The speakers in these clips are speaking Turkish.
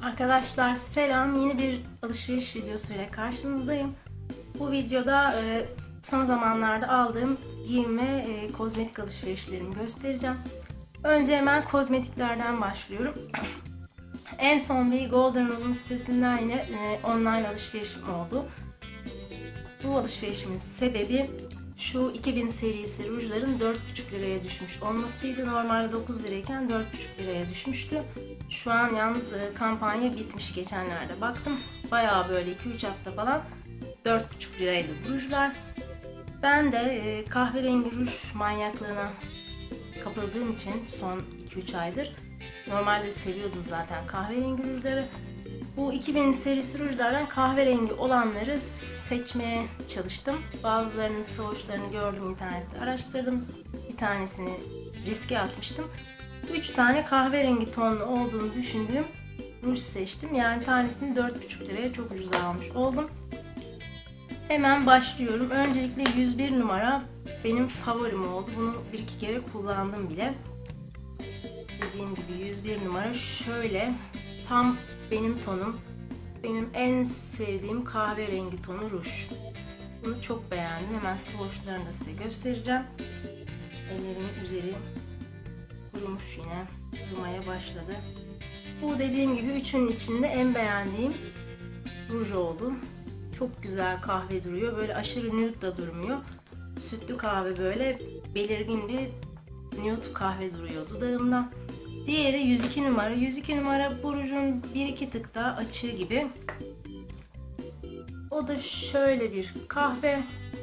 Arkadaşlar selam, yeni bir alışveriş videosuyla karşınızdayım. Bu videoda son zamanlarda aldığım giyim ve kozmetik alışverişlerimi göstereceğim. Önce hemen kozmetiklerden başlıyorum. En son bir Golden Rose'un sitesinden yine online alışverişim oldu. Bu alışverişimin sebebi şu 2000 serisi rujların 4,5 liraya düşmüş olmasıydı. Normalde 9 lirayken 4,5 liraya düşmüştü. Şu an yalnız kampanya bitmiş, geçenlerde baktım. Bayağı böyle 2-3 hafta falan 4,5 liraydı bu rujlar. Ben de kahverengi ruj manyaklığına kapıldığım için son 2-3 aydır, normalde seviyordum zaten kahverengi rujları. Bu 2000 serisi rujlardan kahverengi olanları seçmeye çalıştım. Bazılarının swatchlarını gördüm, internette araştırdım. Bir tanesini riske atmıştım. 3 tane kahverengi tonlu olduğunu düşündüğüm ruj seçtim. Yani tanesini 4,5 liraya çok ucuz almış oldum. Hemen başlıyorum. Öncelikle 101 numara benim favorim oldu. Bunu 1-2 kere kullandım bile. Dediğim gibi 101 numara şöyle tam benim tonum. Benim en sevdiğim kahverengi tonu ruj. Bunu çok beğendim. Hemen swatchlarını da size göstereceğim. Ellerimin üzeri kurumuş yine. Kurumaya başladı. Bu dediğim gibi üçünün içinde en beğendiğim ruj oldu. Çok güzel kahve duruyor. Böyle aşırı nude da durmuyor. Sütlü kahve, böyle belirgin bir nude kahve duruyor dudağımda. Diğeri 102 numara. 102 numara bu rujun 1-2 tık daha açığı gibi. O da şöyle bir kahve.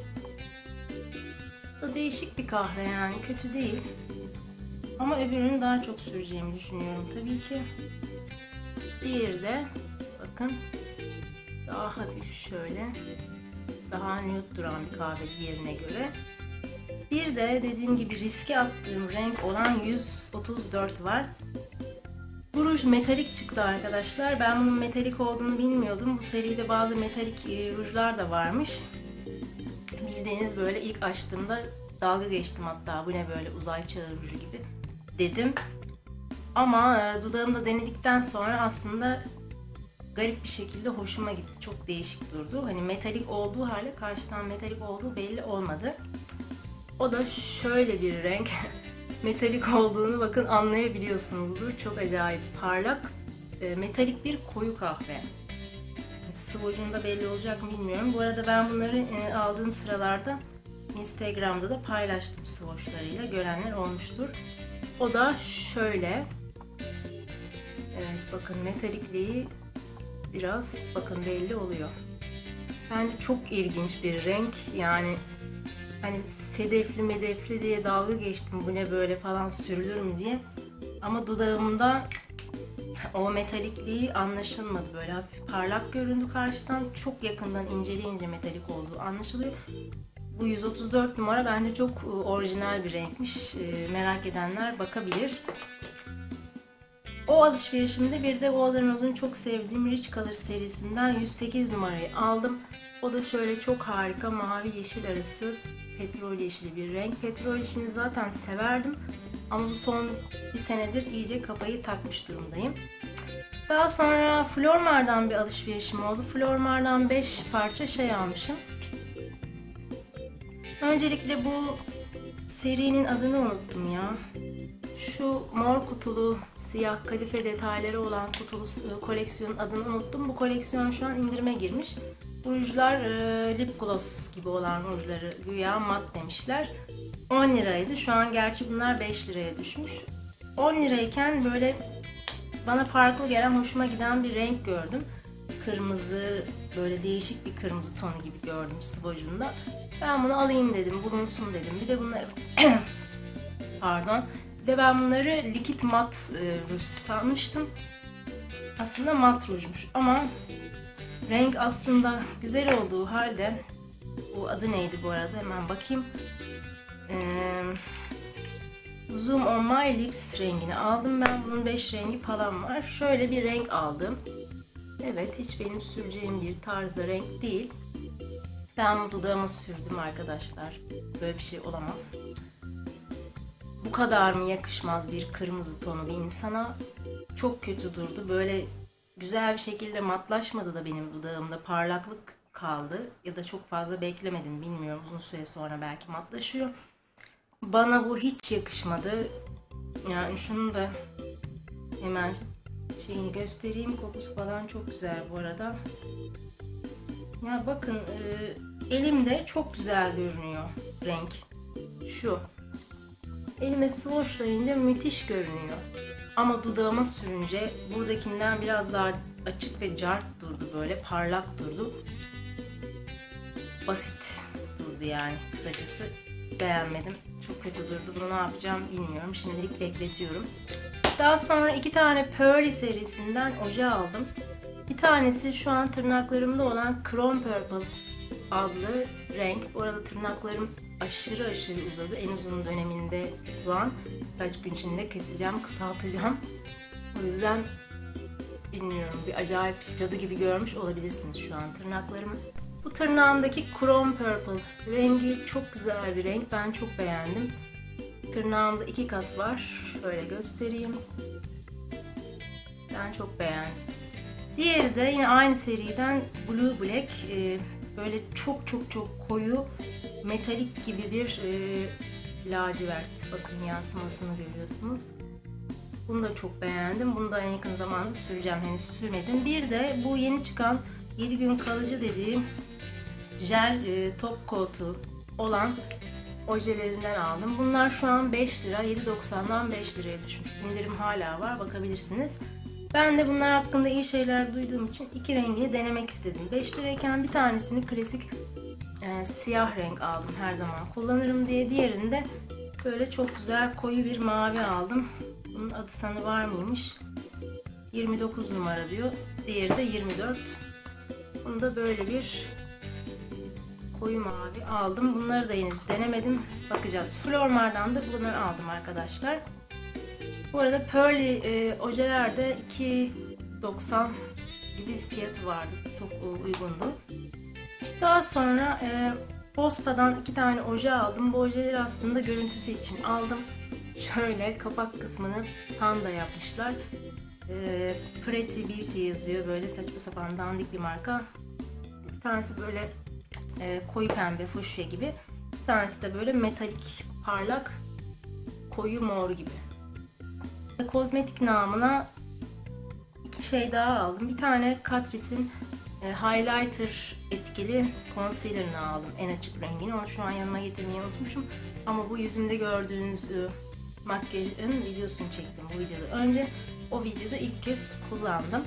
O da değişik bir kahve, yani kötü değil. Ama öbürünü daha çok süreceğimi düşünüyorum tabii ki. Diğeri de bakın daha hafif, şöyle daha nude duran bir kahve diğerine göre. Bir de dediğim gibi riske attığım renk olan 134 var. Bu ruj metalik çıktı arkadaşlar. Ben bunun metalik olduğunu bilmiyordum. Bu seride bazı metalik rujlar da varmış. Bildiğiniz böyle ilk açtığımda dalga geçtim hatta. Bu ne böyle, uzay çağı ruju gibi dedim. Ama dudağımda denedikten sonra aslında garip bir şekilde hoşuma gitti. Çok değişik durdu. Hani metalik olduğu halde karşıdan metalik olduğu belli olmadı. O da şöyle bir renk. Metalik olduğunu bakın anlayabiliyorsunuzdur. Çok acayip parlak, metalik bir koyu kahve. Swatch'unda belli olacak mı bilmiyorum. Bu arada ben bunları aldığım sıralarda Instagram'da da paylaştım swatch'larıyla. Görenler olmuştur. O da şöyle. Evet bakın, metalikliği biraz bakın belli oluyor. Bence çok ilginç bir renk. Yani hani sedefli medefli diye dalga geçtim, bu ne böyle falan, sürülür mü diye. Ama dudağımda o metalikliği anlaşılmadı. Böyle hafif parlak göründü karşıdan. Çok yakından inceleyince metalik olduğu anlaşılıyor. Bu 134 numara bence çok orijinal bir renkmiş. Merak edenler bakabilir. O alışverişimde bir de Golden Rose'un çok sevdiğim Rich Color serisinden 108 numarayı aldım. O da şöyle çok harika mavi yeşil arası petrol yeşili bir renk. Petrol yeşilini zaten severdim ama bu son bir senedir iyice kafayı takmış durumdayım. Daha sonra Flormar'dan bir alışverişim oldu. Flormar'dan 5 parça şey almışım. Öncelikle bu serinin adını unuttum ya. Şu mor kutulu, siyah kadife detayları olan kutulu koleksiyonun adını unuttum. Bu koleksiyon şu an indirime girmiş. Bu rujlar lip gloss gibi olan rujları güya mat demişler. 10 liraydı. Şu an gerçi bunlar 5 liraya düşmüş. 10 lirayken böyle bana farklı gelen, hoşuma giden bir renk gördüm. Kırmızı, böyle değişik bir kırmızı tonu gibi gördüm swatch'unda. Ben bunu alayım dedim, bulunsun dedim. Bir de bunları pardon. Bir de ben bunları likit mat ruj sanmıştım. Aslında mat rujmuş ama renk aslında güzel olduğu halde, bu adı neydi bu arada, hemen bakayım. Zoom on My Lips rengini aldım ben. Bunun 5 rengi falan var. Şöyle bir renk aldım. Evet, hiç benim süreceğim bir tarzda renk değil. Ben dudağıma sürdüm arkadaşlar. Böyle bir şey olamaz. Bu kadar mı yakışmaz bir kırmızı tonu bir insana? Çok kötü durdu. Böyle güzel bir şekilde matlaşmadı da benim dudağımda parlaklık kaldı. Ya da çok fazla beklemedim, bilmiyorum, uzun süre sonra belki matlaşıyor. Bana bu hiç yakışmadı. Yani şunu da hemen şeyini göstereyim. Kokusu falan çok güzel bu arada. Ya bakın, elimde çok güzel görünüyor renk. Şu. Elime swatchlayınca müthiş görünüyor. Ama dudağıma sürünce buradakinden biraz daha açık ve cart durdu, böyle parlak durdu. Basit durdu yani, kısacası beğenmedim. Çok kötü durdu. Bunu ne yapacağım bilmiyorum. Şimdilik bekletiyorum. Daha sonra 2 tane Pearly serisinden oje aldım. Bir tanesi şu an tırnaklarımda olan Chrome Purple adlı renk. Bu arada tırnaklarım aşırı uzadı. En uzun döneminde şu an. Kaç gün içinde keseceğim, kısaltacağım. O yüzden bilmiyorum, bir acayip cadı gibi görmüş olabilirsiniz şu an tırnaklarımı. Bu tırnağımdaki Chrome Purple rengi çok güzel bir renk. Ben çok beğendim. Tırnağımda 2 kat var. Şöyle göstereyim. Ben çok beğendim. Diğeri de yine aynı seriden Blue Black. Böyle çok koyu metalik gibi bir lacivert. Bakın yansımasını görüyorsunuz. Bunu da çok beğendim. Bunu da en yakın zamanda süreceğim. Henüz sürmedim. Bir de bu yeni çıkan 7 gün kalıcı dediğim jel top coat'u olan ojelerinden aldım. Bunlar şu an 5 lira. 7.90'dan 5 liraya düşmüş. İndirim hala var. Bakabilirsiniz. Ben de bunlar hakkında iyi şeyler duyduğum için 2 rengini denemek istedim. 5 lirayken bir tanesini klasik siyah renk aldım. Her zaman kullanırım diye. Diğerini de böyle çok güzel koyu bir mavi aldım. Bunun adı sanı var mıymış? 29 numara diyor. Diğeri de 24. Bunu da böyle bir koyu mavi aldım. Bunları da henüz denemedim. Bakacağız. Flormar'dan da bunları aldım arkadaşlar. Bu arada Pearly ojelerde 2.90 gibi bir fiyatı vardı. Çok uygundu. Daha sonra Bospa'dan 2 tane oje aldım. Bu ojeleri aslında görüntüsü için aldım. Şöyle kapak kısmını panda yapmışlar. Pretty Beauty yazıyor. Böyle saçma sapan dandik bir marka. Bir tanesi böyle koyu pembe, fuşya gibi. Bir tanesi de böyle metalik, parlak, koyu mor gibi. Kozmetik namına 2 şey daha aldım. Bir tane Catrice'in highlighter etkili concealer'ını aldım. En açık rengini. Onu şu an yanıma getirmeyi unutmuşum. Ama bu yüzümde gördüğünüz makyajın videosunu çektim bu videoda önce. O videoda ilk kez kullandım.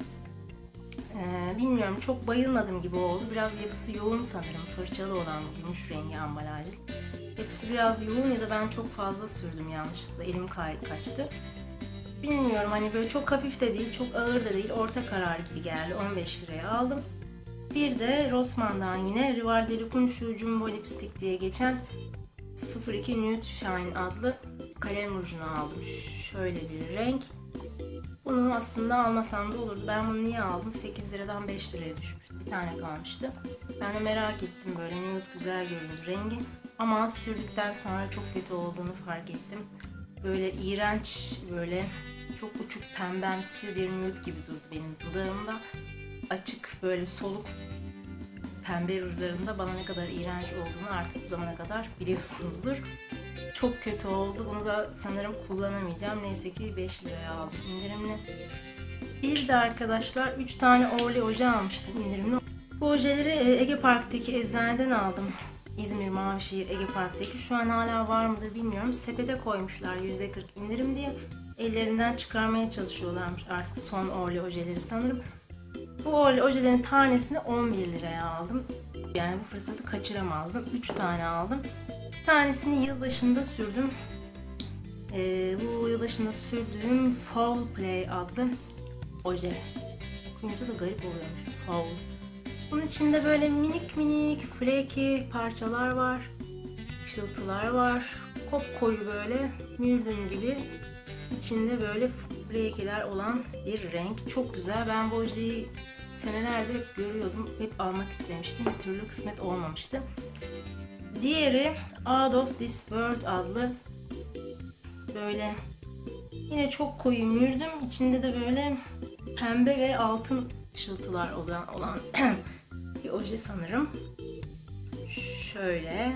Bilmiyorum, çok bayılmadım gibi oldu. Biraz yapısı yoğun sanırım. Fırçalı olan bu gümüş rengi ambalajı. Yapısı biraz yoğun ya da ben çok fazla sürdüm yanlışlıkla. Elim kaçtı. Bilmiyorum, hani böyle çok hafif de değil, çok ağır da değil. Orta karar gibi geldi. 15 liraya aldım. Bir de Rossmann'dan yine Rival de Look'un şu Jumbo Lipstick diye geçen 02 Nude Shine adlı kalem rujunu aldım. Şöyle bir renk. Bunu aslında almasam da olurdu. Ben bunu niye aldım? 8 liradan 5 liraya düşmüştü. Bir tane kalmıştı. Ben de merak ettim, böyle nude güzel göründü rengi. Ama sürdükten sonra çok kötü olduğunu fark ettim. Böyle iğrenç, böyle çok uçuk pembemsi bir nude gibi durdu benim dudağımda. Açık böyle soluk pembe rujlarında bana ne kadar iğrenç olduğunu artık bu zamana kadar biliyorsunuzdur. Çok kötü oldu. Bunu da sanırım kullanamayacağım. Neyse ki 5 liraya aldım indirimli. Bir de arkadaşlar 3 tane Orly oje almıştım indirimli. Bu ojeleri Ege Park'taki eczaneden aldım. İzmir Mavişehir Ege Park'taki. Şu an hala var mıdır bilmiyorum. Sepete koymuşlar %40 indirim diye. Ellerinden çıkarmaya çalışıyorlarmış artık son Orly ojeleri sanırım. Bu Orly ojelerin tanesini 11 liraya aldım. Yani bu fırsatı kaçıramazdım. 3 tane aldım. Bir tanesini yılbaşında sürdüm. Bu yılbaşında sürdüğüm Foul Play adlı oje. Okuyunca da garip oluyormuş. Foul. Bunun içinde böyle minik flaky parçalar var. Işıltılar var. Kopkoyu böyle mürdüm gibi. İçinde böyle flaky'ler olan bir renk. Çok güzel. Ben bu ojeyi senelerdir hep görüyordum. Hep almak istemiştim. Bir türlü kısmet olmamıştı. Diğeri Out of This World adlı böyle yine çok koyu mürdüm. İçinde de böyle pembe ve altın ışıltılar olan bir oje sanırım. Şöyle.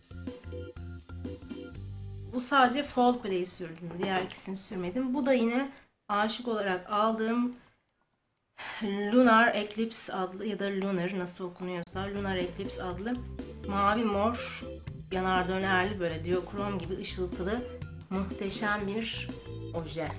Bu sadece Fold Play sürdüm. Diğer ikisini sürmedim. Bu da yine aşık olarak aldığım Lunar Eclipse adlı ya da Lunar nasıl okunuyorsa Lunar Eclipse adlı mavi mor yanar dönerli böyle diokrom gibi ışıltılı muhteşem bir oje.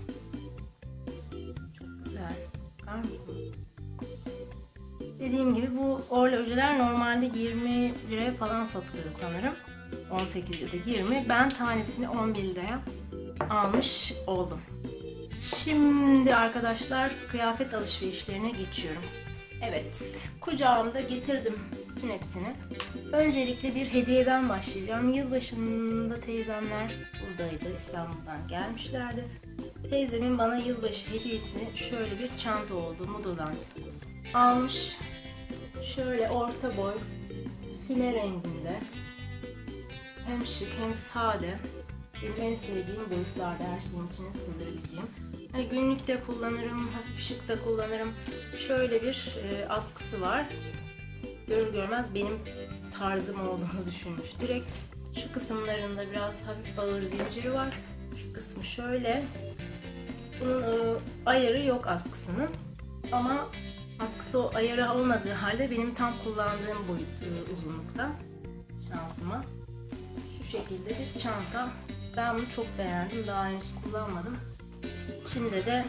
Çok güzel. Bakar mısınız? Dediğim gibi bu orla ojeler normalde 20 liraya falan satılıyor sanırım. 18 ya da 20. Ben tanesini 11 liraya almış oldum. Şimdi arkadaşlar kıyafet alışverişlerine geçiyorum. Evet, kucağımda getirdim bütün hepsini. Öncelikle bir hediyeden başlayacağım. Yılbaşında teyzemler buradaydı, İstanbul'dan gelmişlerdi. Teyzemin bana yılbaşı hediyesi şöyle bir çanta oldu, Modo'dan almış. Şöyle orta boy, füme renginde. Hem şık hem sade. Benim en sevdiğim boyutlarda her şeyin içine sığdırabileceğim. Hani günlükte kullanırım, hafif şık da kullanırım. Şöyle bir askısı var. Görür görmez benim tarzım olduğunu düşünmüş. Direkt şu kısımlarında biraz hafif ağır zinciri var. Şu kısmı şöyle. Bunun ayarı yok askısının. Ama askısı o ayarı olmadığı halde benim tam kullandığım boyut uzunlukta. Şansıma. Şu şekilde bir çanta. Ben bunu çok beğendim. Daha henüz kullanmadım. İçinde de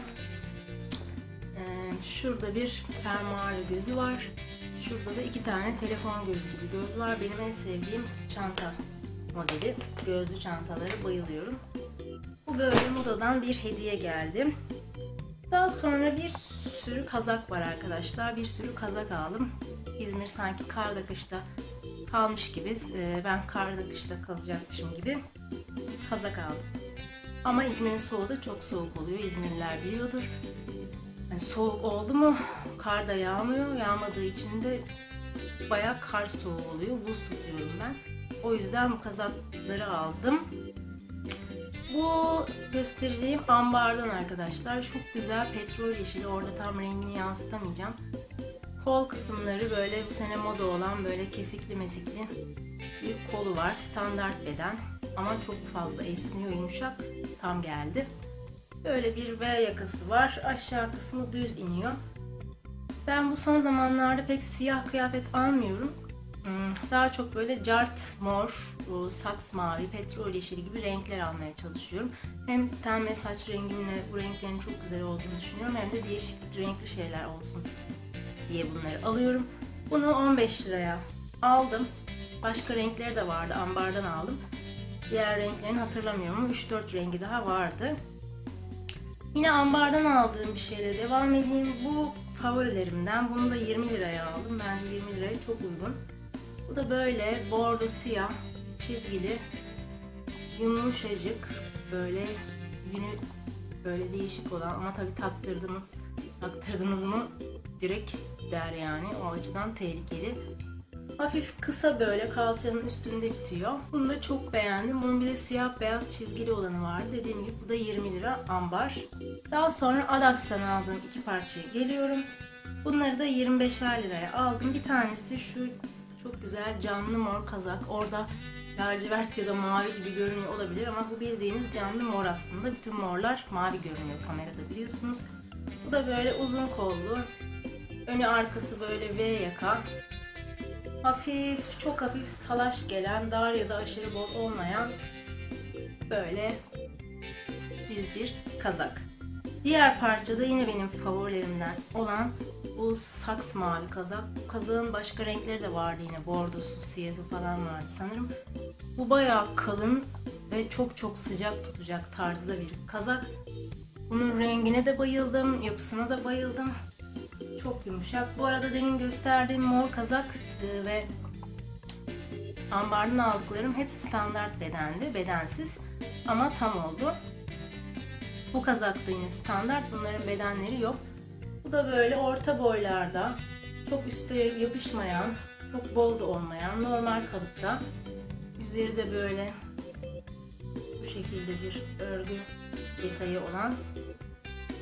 şurada bir fermuarlı gözü var. Şurada da 2 tane telefon gözü gibi göz var. Benim en sevdiğim çanta modeli. Gözlü çantalara bayılıyorum. Bu böyle Modo'dan bir hediye geldi. Daha sonra bir sürü kazak var arkadaşlar. Bir sürü kazak aldım. İzmir sanki karda kışta kalmış gibi. Ben karda kışta kalacakmışım gibi kazak aldım. Ama İzmir'in soğuğu da çok soğuk oluyor. İzmirliler biliyordur. Yani soğuk oldu mu kar da yağmıyor. Yağmadığı için de bayağı kar soğuğu oluyor. Buz tutuyorum ben. O yüzden bu kazakları aldım. Bu göstereceğim ambardan arkadaşlar. Çok güzel petrol yeşili. Orada tam rengini yansıtamayacağım. Kol kısımları böyle bu sene moda olan böyle kesikli mesikli bir kolu var. Standart beden. Ama çok fazla esniyor, yumuşak. Tam geldi. Böyle bir V yakası var. Aşağı kısmı düz iniyor. Ben bu son zamanlarda pek siyah kıyafet almıyorum. Daha çok böyle cart mor, saks mavi, petrol yeşili gibi renkler almaya çalışıyorum. Hem ten ve saç rengimle bu renklerin çok güzel olduğunu düşünüyorum. Hem de değişik renkli şeyler olsun diye bunları alıyorum. Bunu 15 liraya aldım. Başka renkleri de vardı. Ambardan aldım. Diğer renklerini hatırlamıyorum ama 3-4 rengi daha vardı. Yine ambardan aldığım bir şeyle devam edeyim. Bu favorilerimden. Bunu da 20 liraya aldım. Bence 20 liraya çok uygun. Bu da böyle bordo siyah, çizgili, yumuşacık, böyle yünü böyle değişik olan ama tabii taktırdınız mı direkt der yani. O açıdan tehlikeli. Hafif kısa böyle kalçanın üstünde bitiyor. Bunu da çok beğendim. Bunun bir de siyah beyaz çizgili olanı vardı. Dediğim gibi bu da 20 lira ambar. Daha sonra Adax'tan aldığım 2 parçaya geliyorum. Bunları da 25'er liraya aldım. Bir tanesi şu çok güzel canlı mor kazak. Orada lacivert ya da mavi gibi görünüyor olabilir ama bu bildiğiniz canlı mor aslında. Bütün morlar mavi görünüyor kamerada biliyorsunuz. Bu da böyle uzun kollu. Önü arkası böyle V yaka. Hafif, çok hafif salaş gelen, dar ya da aşırı bol olmayan böyle düz bir kazak. Diğer parça da yine benim favorilerimden olan bu saks mavi kazak. Bu kazağın başka renkleri de vardı yine. Bordosu, siyahı falan vardı sanırım. Bu bayağı kalın ve çok çok sıcak tutacak tarzda bir kazak. Bunun rengine de bayıldım, yapısına da bayıldım. Çok yumuşak. Bu arada demin gösterdiğim mor kazak ve ambardan aldıklarım hep standart bedendi, bedensiz ama tam oldu. Bu kazak da yine standart, bunların bedenleri yok. Bu da böyle orta boylarda, çok üste yapışmayan, çok bol da olmayan, normal kalıpta. Üzeri de böyle bu şekilde bir örgü detayı olan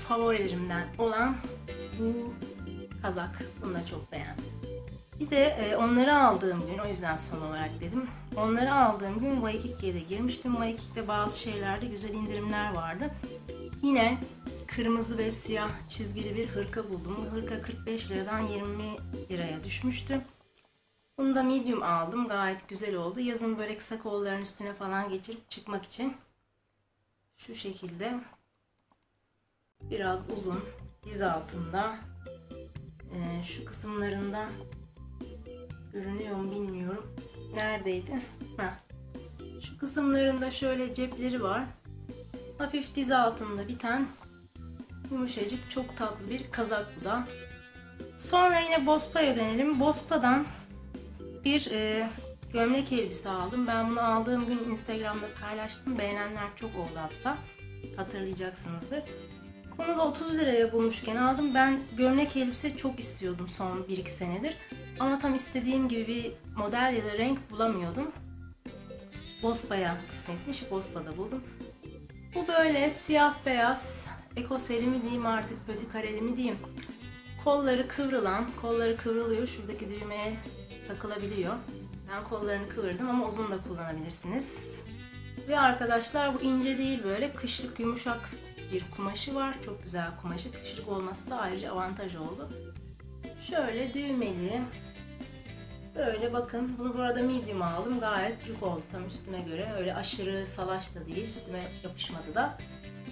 favorilerimden olan bu kazak. Bunu da çok beğendim. Bir de onları aldığım gün, o yüzden son olarak dedim. Onları aldığım gün Waikiki'ye de girmiştim. Waikiki'de bazı şeylerde güzel indirimler vardı. Yine kırmızı ve siyah çizgili bir hırka buldum. Bu hırka 45 liradan 20 liraya düşmüştü. Bunu da medium aldım. Gayet güzel oldu. Yazın böyle kısa kolların üstüne falan geçirip çıkmak için. Şu şekilde. Biraz uzun. Diz altında. Şu kısımlarında görünüyor mu bilmiyorum. Neredeydi? Şu kısımlarında şöyle cepleri var. Hafif diz altında biten yumuşacık çok tatlı bir kazak bu da. Sonra yine Bospa'ya dönelim. Bospa'dan bir gömlek elbise aldım. Ben bunu aldığım gün Instagram'da paylaştım. Beğenenler çok oldu hatta. Hatırlayacaksınızdır. Bunu da 30 liraya bulmuşken aldım. Ben gömlek elbise çok istiyordum son 1-2 senedir. Ama tam istediğim gibi bir model ya da renk bulamıyordum. Bospa'ya kısmetmiş. Bospa'da buldum. Bu böyle siyah beyaz ekoseli mi diyeyim artık pötü kareli mi diyeyim. Kolları kıvrılıyor. Şuradaki düğmeye takılabiliyor. Ben kollarını kıvırdım ama uzun da kullanabilirsiniz. Ve arkadaşlar bu ince değil, böyle kışlık yumuşak bir kumaşı var. Çok güzel kumaşı. Kışlık olması da ayrıca avantaj oldu. Şöyle düğmeli. Böyle bakın. Bunu bu arada medium aldım. Gayet cuk oldu tam üstüme göre. Öyle aşırı salaş da değil. Üstüme yapışmadı da.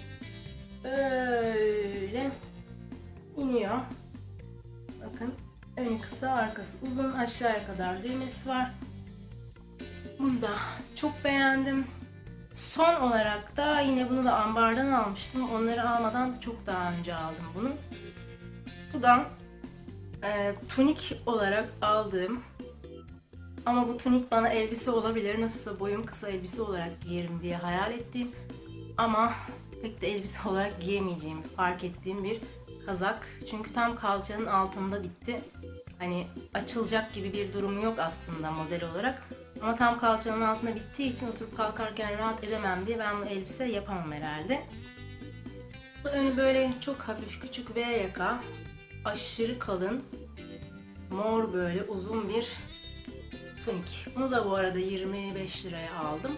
Böyle iniyor. Bakın. Önü kısa, arkası uzun. Aşağıya kadar düğmesi var. Bunu da çok beğendim. Son olarak da yine bunu da ambardan almıştım. Onları almadan çok daha önce aldım bunu. Bu da tunik olarak aldığım, ama bu tunik bana elbise olabilir. Nasılsa boyum kısa, elbise olarak giyerim diye hayal ettiğim ama pek de elbise olarak giyemeyeceğimi fark ettiğim bir kazak. Çünkü tam kalçanın altında bitti. Hani açılacak gibi bir durumu yok aslında model olarak. Ama tam kalçanın altında bittiği için oturup kalkarken rahat edemem diye ben bu elbise yapamam herhalde. Bu önü böyle çok hafif küçük V yaka, aşırı kalın, mor böyle uzun bir tunik. Bunu da bu arada 25 liraya aldım.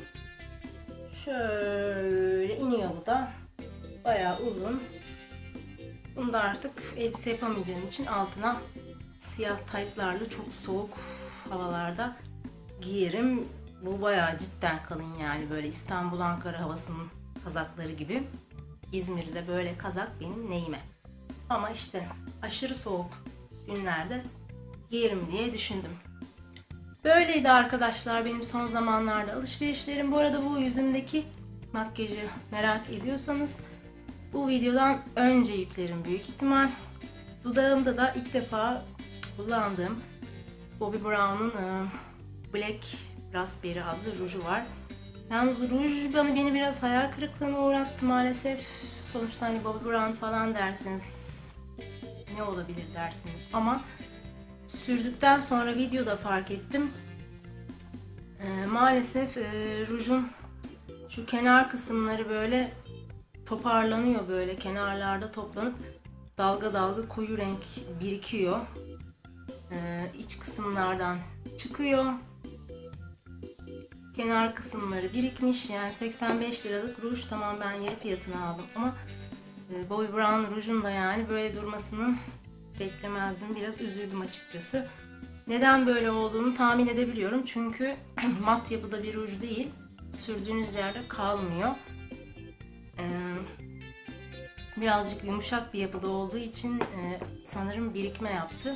Şöyle iniyor bu da. Bayağı uzun. Bunu da artık elbise yapamayacağım için altına siyah taytlarla çok soğuk havalarda giyerim. Bu bayağı cidden kalın yani, böyle İstanbul Ankara havasının kazakları gibi. İzmir'de böyle kazak benim neyime. Ama işte aşırı soğuk günlerde giyerim diye düşündüm. Böyleydi arkadaşlar benim son zamanlarda alışverişlerim. Bu arada bu yüzümdeki makyajı merak ediyorsanız bu videodan önce yüklerim büyük ihtimal. Dudağımda da ilk defa kullandığım Bobbi Brown'un Black Raspberry adlı ruju var. Yalnız ruj beni biraz hayal kırıklığına uğrattı maalesef. Sonuçta hani Bobbi Brown falan dersiniz, ne olabilir dersiniz. Ama sürdükten sonra videoda fark ettim. Maalesef rujun şu kenar kısımları böyle toparlanıyor, böyle kenarlarda toplanıp dalga dalga koyu renk birikiyor. İç kısımlardan çıkıyor. Kenar kısımları birikmiş. Yani 85 liralık ruj, tamam ben yarı fiyatına aldım ama Bobbi Brown rujun da yani böyle durmasını beklemezdim. Biraz üzüldüm açıkçası. Neden böyle olduğunu tahmin edebiliyorum. Çünkü mat yapıda bir ruj değil. Sürdüğünüz yerde kalmıyor. Birazcık yumuşak bir yapıda olduğu için sanırım birikme yaptı.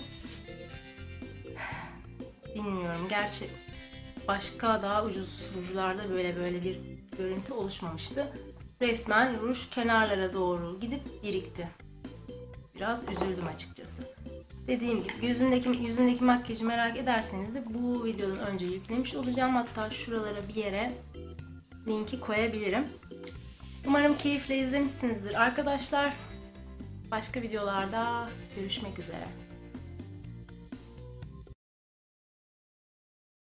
Bilmiyorum. Gerçi başka daha ucuz rujlarda böyle bir görüntü oluşmamıştı. Resmen ruj kenarlara doğru gidip birikti. Biraz üzüldüm açıkçası. Dediğim gibi yüzümdeki makyajı merak ederseniz de bu videodan önce yüklemiş olacağım. Hatta şuralara bir yere linki koyabilirim. Umarım keyifle izlemişsinizdir arkadaşlar. Başka videolarda görüşmek üzere.